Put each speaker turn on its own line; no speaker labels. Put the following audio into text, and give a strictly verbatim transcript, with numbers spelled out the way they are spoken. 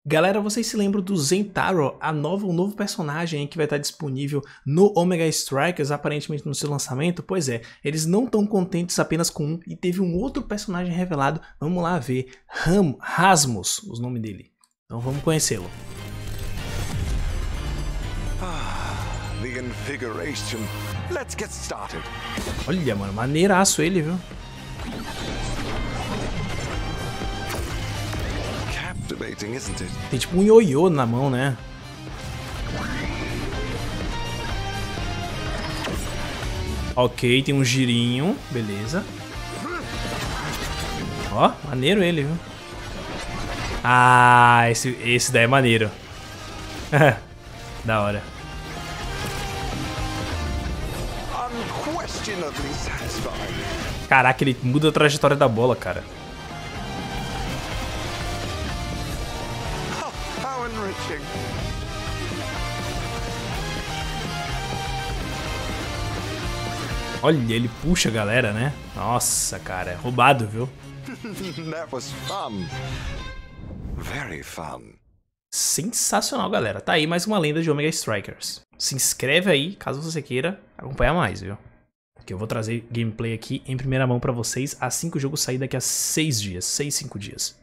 Galera, vocês se lembram do Zentaro, a nova, o novo personagem que vai estar disponível no Omega Strikers, aparentemente no seu lançamento? Pois é, eles não estão contentes apenas com um e teve um outro personagem revelado. Vamos lá ver, Ram, Rasmus, o nome dele. Então vamos conhecê-lo.
Ah, the invigoration. Let's get started.
Olha, mano, maneiraço ele, viu?
Isn't it?
Tem tipo um ioiô na mão, né? Ok, tem um girinho, beleza. Ó, maneiro ele, viu? Ah, esse, esse daí é maneiro. Da hora. Caraca, ele muda a trajetória da bola, cara. Olha, ele puxa a galera, né? Nossa, cara, roubado, viu?
That was fun. Very fun.
Sensacional, galera. Tá aí mais uma lenda de Omega Strikers. Se inscreve aí, caso você queira acompanhar mais, viu? Que eu vou trazer gameplay aqui em primeira mão pra vocês assim que o jogo sair daqui a seis dias. seis, cinco dias.